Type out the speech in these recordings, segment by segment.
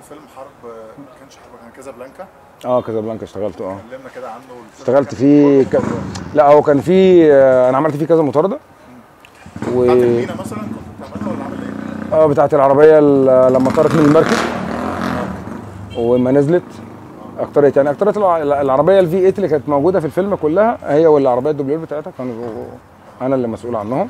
فيلم حرب، ما كانش حرب، كان كازابلانكا. كازابلانكا اشتغلته. كلمنا كده عنه. اشتغلت فيه لا هو كان فيه، انا عملت فيه كذا مطارده. بتاعت المينا مثلا كنت بتعملها ولا عامل ايه؟ بتاعت العربيه لما طارت من المركب وما نزلت. اكترية العربيه الفي 8 اللي كانت موجوده في الفيلم كلها، هي والعربيه الدوبلير بتاعتها كانوا انا اللي مسؤول عنهم.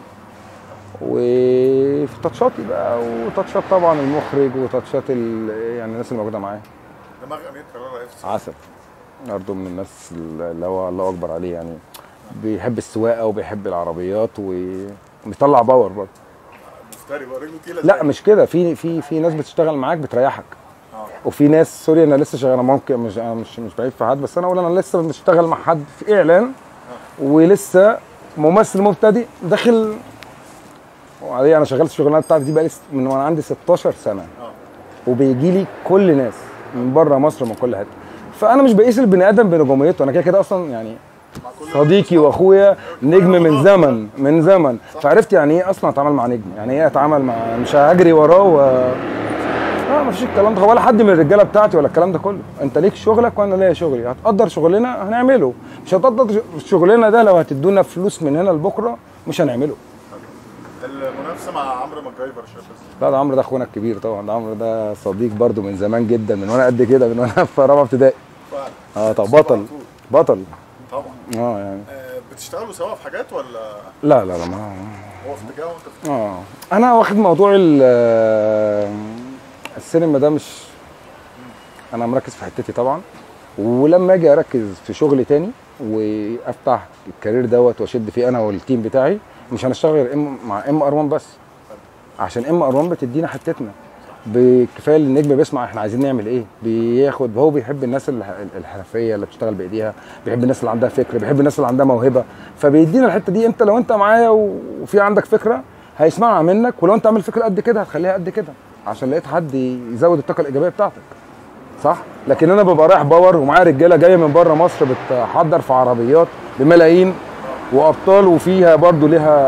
وفي تاتشاتي بقى، وتاتشات طبعا المخرج، وتاتشات يعني الناس اللي موجوده معايا. دماغ امير كرارة ايه؟ عسل برضه من الناس اللي هو الله اكبر عليه يعني. بيحب السواقه وبيحب العربيات وبيطلع باور برضه. مفتري بقى، رجله تقيله. لا مش كده، في ناس بتشتغل معاك بتريحك. وفي ناس سوري انا لسه شغال، ممكن مش بعيب في حد، بس انا اقول انا لسه بشتغل مع حد في اعلان ولسه ممثل مبتدئ داخل. وعليه انا شغلت الشغلانه بتاعتي دي بقى من وانا عندي 16 سنه. وبيجي لي كل ناس من بره مصر من كل حته. فانا مش بقيس البني ادم بنجوميته، انا كده اصلا يعني صديقي واخويا نجم من زمن. فعرفت يعني ايه اصلا اتعامل مع نجم، يعني ايه اتعامل مع، مش هجري وراه ما فيش الكلام ده ولا حد من الرجاله بتاعتي ولا الكلام ده كله. انت ليك شغلك وانا ليا شغلي، هتقدر شغلنا هنعمله، مش هتقدر شغلنا ده لو هتدونا فلوس من هنا لبكره مش هنعمله. المنافسه مع عمرو ماكجايفر شايف؟ لا ده عمرو ده اخونا الكبير طبعا، ده عمرو ده صديق برضو من زمان جدا، من وانا قد كده، من وانا في رابعه ابتدائي. طب بطل طبعا. يعني بتشتغلوا سوا في حاجات ولا؟ لا ما هو في اتجاه وانت في اتجاه. انا واخد موضوع السينما ده، مش انا مركز في حتتي طبعا. ولما اجي اركز في شغل تاني وافتح الكارير دوت واشد فيه انا والتيم بتاعي، مش هنشتغل غير مع ار1 بس، عشان ار1 بتدينا حتتنا. بكفايه النجم بيسمع احنا عايزين نعمل ايه، بياخد. هو بيحب الناس الحرفيه اللي بتشتغل بايديها، بيحب الناس اللي عندها فكر، بيحب الناس اللي عندها موهبه، فبيدينا الحته دي. انت لو انت معايا وفي عندك فكره هيسمعها منك، ولو انت عامل فكره قد كده هتخليها قد كده، عشان لقيت حد يزود الطاقه الايجابيه بتاعتك، صح؟ لكن انا ببقى رايح باور ومعايا رجاله جايه من بره مصر بتحضر في عربيات بملايين وابطال، وفيها برضو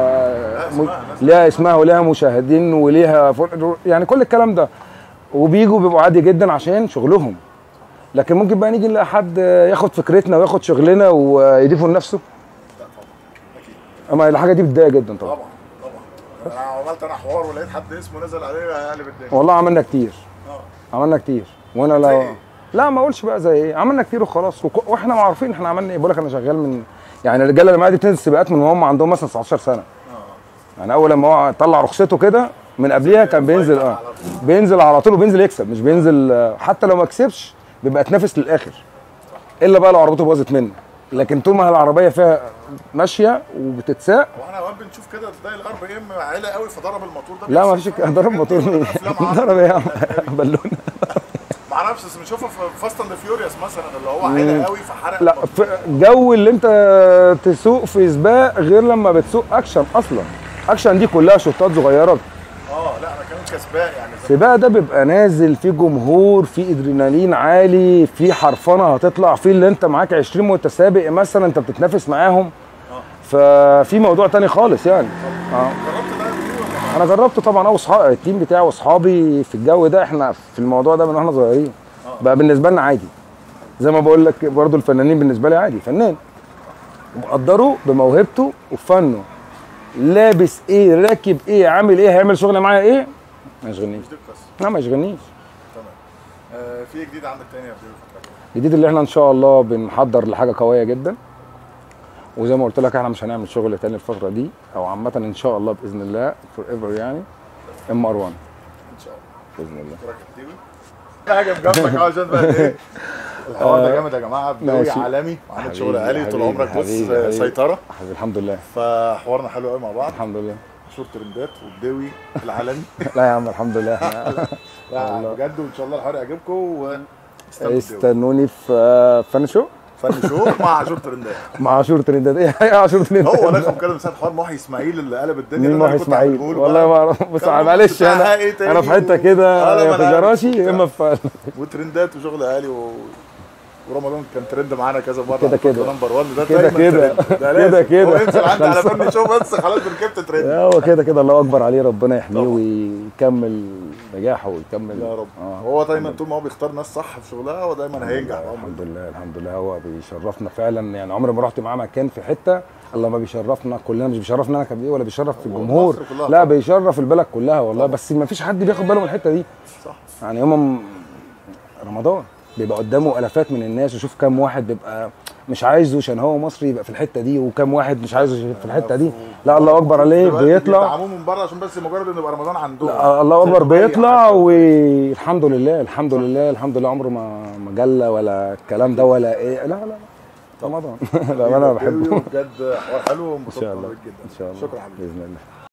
ليها اسمها وليها مشاهدين وليها يعني كل الكلام ده، وبيجوا بيبقوا عادي جدا عشان شغلهم. لكن ممكن بقى نيجي نلاقي حد ياخد فكرتنا وياخد شغلنا ويضيفه لنفسه. لا طبعا اكيد. اما الحاجه دي بتضايق جدا طبعا. انا عملت حوار ولقيت حد اسمه نزل عليه هيقلب الدنيا. والله عملنا كتير وانا لا ما اقولش بقى زي ايه، عملنا كتير وخلاص، واحنا معروفين احنا عملنا ايه. بقول لك انا شغال من، يعني الرجاله اللي معايا دي بتنزل سباقات من وهم عندهم مثلا 19 سنه. يعني اول لما هو طلع رخصته كده من قبليها كان بينزل على طول وبينزل يكسب، مش بينزل حتى لو ما كسبش بيبقى تنافس للاخر، الا بقى لو عربيته باظت منه. لكن طول ما العربيه فيها ماشيه وبتتساق. واحنا اوقات بنشوف كده تلاقي الار بي ام عالي قوي فضرب الموتور ده. لا ما فيش ضرب موتور مين؟ ضرب ايه يا عم بالونه؟ ما اعرفش، بس بنشوفها في فاست اند فيوريوس مثلا اللي هو عالي قوي فحرق. لا جو اللي انت تسوق في سباق غير لما بتسوق اكشن. اصلا اكشن دي كلها شوطات صغيره. لا انا كمان كسباق يعني. السباق ده بيبقى نازل فيه جمهور، فيه ادرينالين عالي، فيه حرفنه هتطلع فيه، اللي انت معاك 20 متسابق مثلا انت بتتنافس معاهم. ففي موضوع تاني خالص يعني. جربت ده ولا؟ انا جربته طبعا، واصحابي التيم بتاعي واصحابي في الجو ده، احنا في الموضوع ده من واحنا صغيرين. بقى بالنسبه لنا عادي، زي ما بقول لك برضو الفنانين بالنسبه لي عادي، فنان وبقدره بموهبته وفنه، لابس ايه، راكب ايه، عامل ايه، هيعمل شغل معايا ايه، ما يشغلنيش. لا ما يشغلنيش. تمام. في جديد عندك تاني يا بدوي؟ الجديد اللي احنا ان شاء الله بنحضر لحاجه قويه جدا، وزي ما قلت لك احنا مش هنعمل شغل تاني الفتره دي، او عامه ان شاء الله باذن الله فور ايفر يعني. ار1 ان شاء الله باذن الله. حاجه بجنبك عشان بقى ايه الحوار ده جامد يا جماعه. بدوي عالمي وعامل شغل عالي طول عمرك. بص سيطره حبيبي الحمد لله. فحوارنا حلو قوي مع بعض الحمد لله. شورت ترندات والبدوي العالمي. لا يا عم الحمد لله. لا بجد، وان شاء الله الحوار يعجبكم. استنوني في فن شو مع عاشور ترندات. مع عاشور ترندات. ايه عاشور ترندات؟ هو لكم كده مثال حوار محي اسماعيل اللي قلب الدنيا. مين محي اسماعيل؟ والله ما اعرف، بس معلش انا في حته كده، يا في جراشي يا اما في وترندات وشغل عالي ورمضان كان ترند معانا كذا مره. كده نمبر 1 ده كده كده هو ينزل عندي على فن شو بس خلاص ركبت ترند. هو كده الله اكبر عليه، ربنا يحميه ويكمل نجاحه ويكمل يا رب. هو دايما طول ما هو بيختار ناس صح في شغلها هو دايما هينجح. الحمد لله الحمد لله. هو بيشرفنا فعلا يعني، عمري ما رحت معاه مكان في حته الله ما بيشرفنا كلنا، مش بيشرفنا انا كبير ولا بيشرف في الجمهور، لا بيشرف البلد كلها والله. بس ما فيش حد بياخد باله من الحته دي صح. يعني يوم رمضان بيبقى قدامه الافات من الناس، وشوف كام واحد بيبقى مش عايزه عشان هو مصري يبقى في الحته دي، وكام واحد مش عايزه في الحته دي. لا الله اكبر عليه بيطلع بيدعموه من بره عشان بس مجرد ان يبقى رمضان عندهم. الله اكبر بيطلع والحمد لله الحمد لله الحمد لله. عمره ما مجله ولا الكلام ده ولا ايه، لا رمضان. لا انا بحبه بجد حوار حلو وانبسطت ان شاء الله جدا. ان شاء الله شكرا حبيبي باذن الله.